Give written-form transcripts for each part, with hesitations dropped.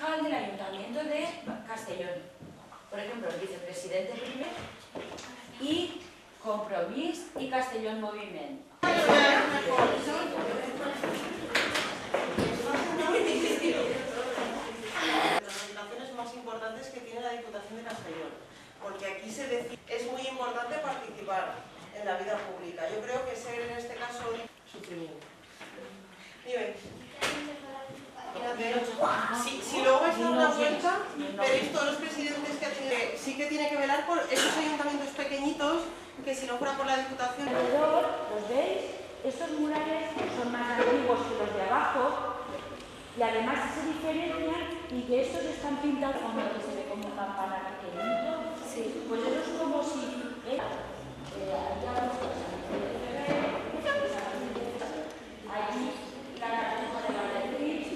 concejal del Ayuntamiento de Castellón. Por ejemplo, el vicepresidente primer y Compromís y Castellón Moviment. Las reivindicaciones más importantes que tiene la Diputación de Castellón, porque aquí se decide, es muy importante participar en la vida pública. Yo creo que ser en este caso sufrimiento. Dime. Si luego vais a dar una vuelta, veréis todos los presidentes que tiene, sí que tiene que velar por esos ayuntamientos pequeñitos que si no fuera por la Diputación. Alrededor, ¿los veis? Estos murales son más antiguos que los de abajo y además se diferencian y que estos están pintados con lo que se ve como un campana pequeñito. Sí. Pues eso es como si... Allí la cartuja de la Beatriz.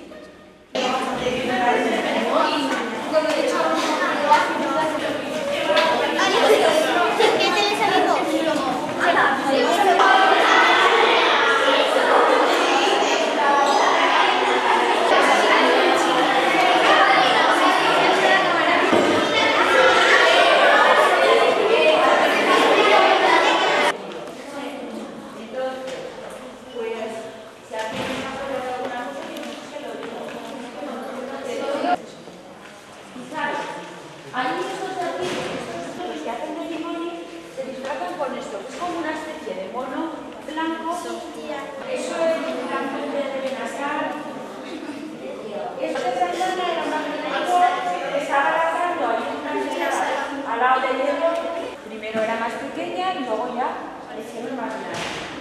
Ahí estos de aquí, los que hacen de limón, se disfrazan con esto, que es como una especie de mono blanco. Eso es blanco de Benasar. Este persona era un angelico que estaba lanzando ahí una angelica al lado de Diego. Primero era más pequeña y luego ya le hicieron más grande.